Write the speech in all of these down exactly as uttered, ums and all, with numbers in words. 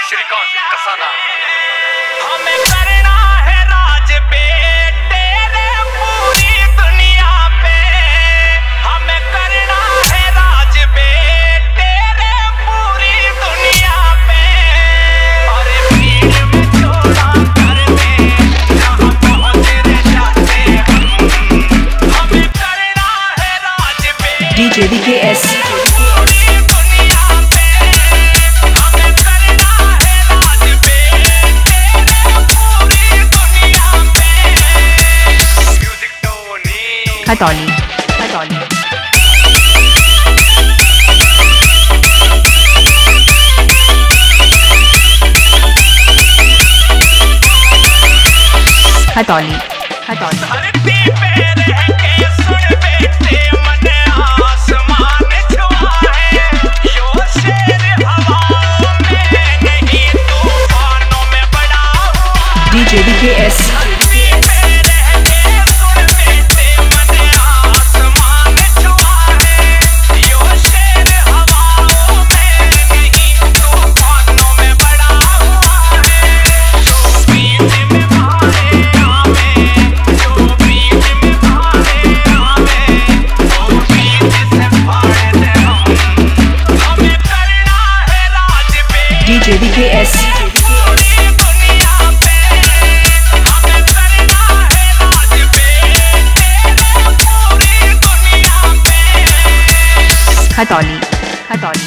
श्रीकांत कसाना। हमें करना है राज बेटे रे पूरी दुनिया पे, हमें करना है राज बेटे रे पूरी दुनिया पे। और भीड़ में छोड़ा कर दे जहाँ पहुँच रे जाते हम, हमें करना है राज बेटे डीजे डीकेएस खतौली खतौली खतौली खतौली धरती पे रह के सुन बेटे मन आसमान छुआ है, यो शेर हवाओं में नहीं तूफानों में बड़ा हुआ। DJ DKS DJ DKS Khatauli Khatauli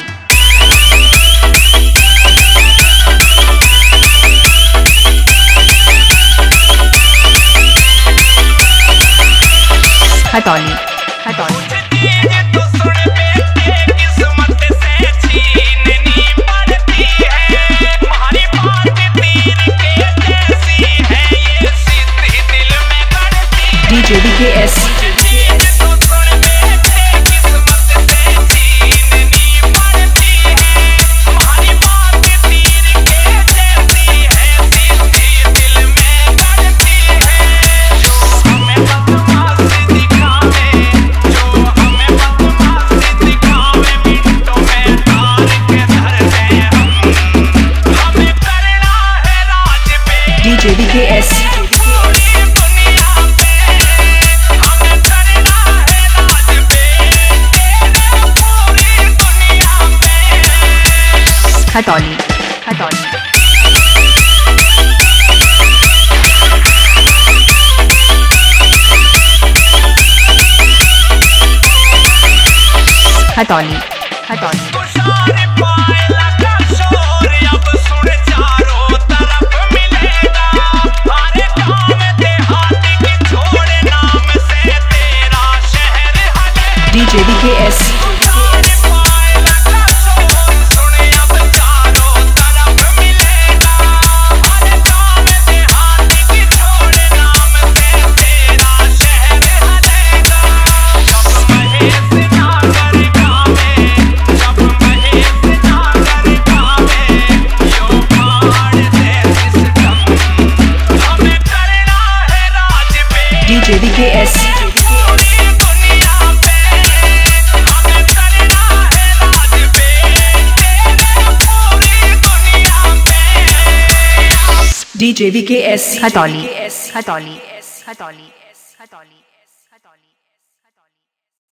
Khatauli Khatauli DJ DKS DJ DKS Khatauli Khatauli Khatauli Khatauli DJ DKS DJ DKS DJ DKS Khatauli Khatauli Khatauli Khatauli Khatauli